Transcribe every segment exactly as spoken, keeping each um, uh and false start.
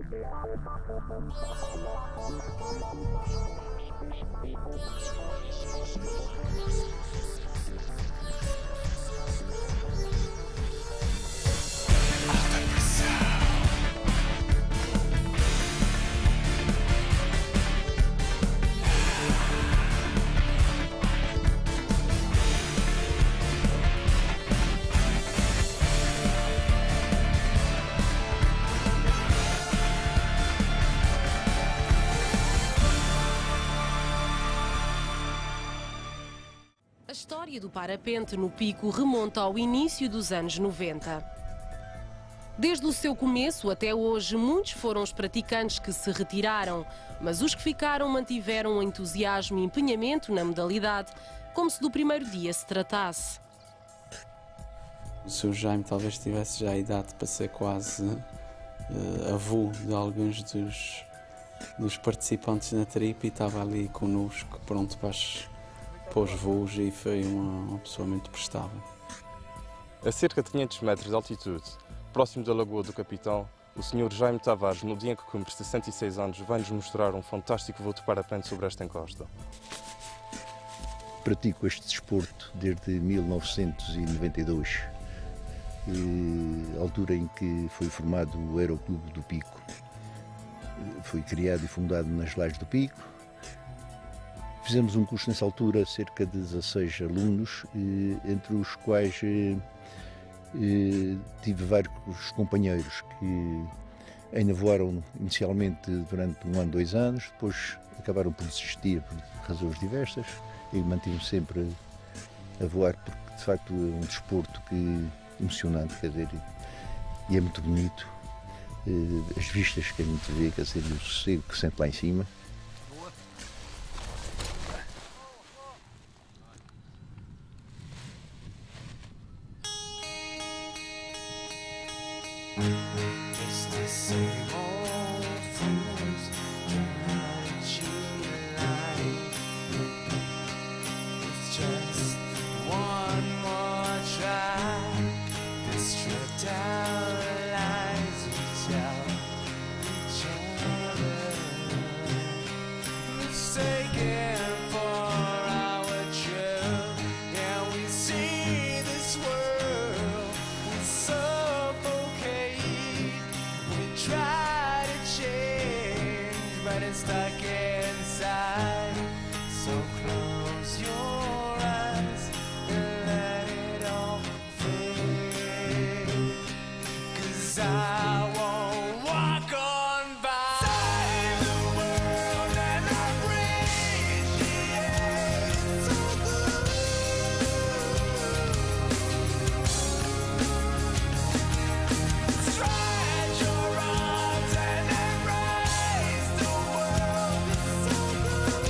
A história do parapente no Pico remonta ao início dos anos noventa. Desde o seu começo até hoje, muitos foram os praticantes que se retiraram, mas os que ficaram mantiveram um entusiasmo e empenhamento na modalidade, como se do primeiro dia se tratasse. O senhor Jaime talvez tivesse já a idade para ser quase uh, avô de alguns dos, dos participantes na tripa e estava ali connosco, pronto para as para os voos, e foi uma, uma pessoa muito prestável. A cerca de quinhentos metros de altitude, próximo da Lagoa do Capitão, o senhor Jaime Tavares, no dia em que cumpre sessenta e seis anos, vai-nos mostrar um fantástico voo de parapente sobre esta encosta. Pratico este desporto desde mil novecentos e noventa e dois, altura em que foi formado o Aeroclube do Pico. Foi criado e fundado nas Lajes do Pico. Fizemos um curso nessa altura, cerca de dezasseis alunos, entre os quais tive vários companheiros que ainda voaram inicialmente durante um ano, dois anos, depois acabaram por desistir por razões diversas e mantive-me sempre a voar, porque de facto é um desporto que, emocionante, quer dizer, e é muito bonito, as vistas que a gente vê, quer dizer, o sossego que se sente lá em cima. Just the same old fools trying to cheat life. It's just one more try. This trip down the lines we tell each other. Mistaken for our truth, and we see this world with so try to change, but it's stuck inside. So close your eyes and let it all fade. 'Cause I won't walk on by. Save the world and I breathe the air so good. Stretch your arms and embrace the world. It's so good.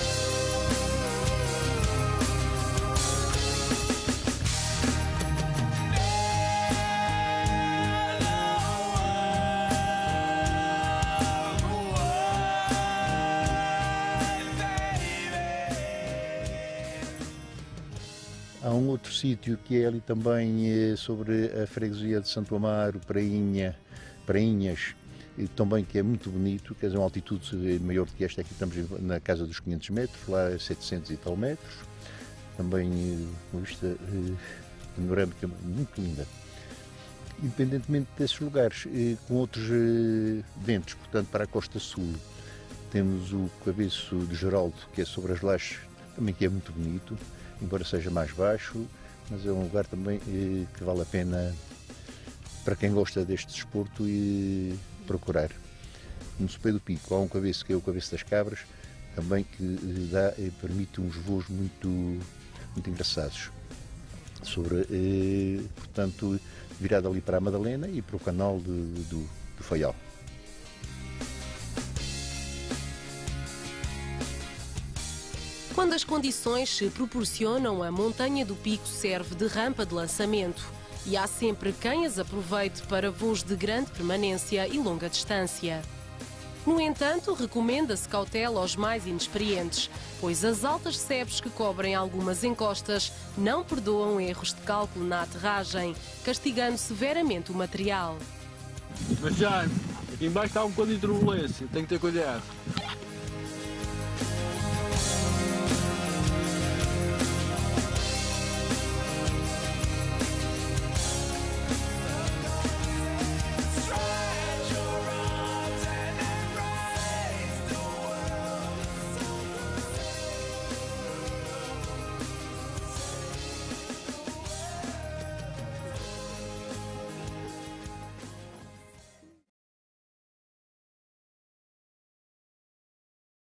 Há um outro sítio que é ali também eh, sobre a freguesia de Santo Amaro, Prainha, Prainhas, e também que é muito bonito, quer dizer, uma altitude maior do que esta. Aqui estamos na casa dos quinhentos metros, lá é setecentos e tal metros, também eh, uma vista eh, panorâmica muito linda. Independentemente desses lugares, eh, com outros eh, ventos, portanto, para a costa sul, temos o Cabeço de Geraldo, que é sobre as Lajes, também que é muito bonito, embora seja mais baixo, mas é um lugar também eh, que vale a pena para quem gosta deste desporto e procurar. No Sopé do Pico há um cabeço que é o Cabeço das Cabras, também que eh, dá e permite uns voos muito, muito engraçados, sobre, eh, portanto, virado ali para a Madalena e para o canal de, do, do Faial. Quando as condições se proporcionam, a Montanha do Pico serve de rampa de lançamento e há sempre quem as aproveite para voos de grande permanência e longa distância. No entanto, recomenda-se cautela aos mais inexperientes, pois as altas sebes que cobrem algumas encostas não perdoam erros de cálculo na aterragem, castigando severamente o material. Mas Jaime, Aqui embaixo está um bocadinho de turbulência, tem que ter cuidado.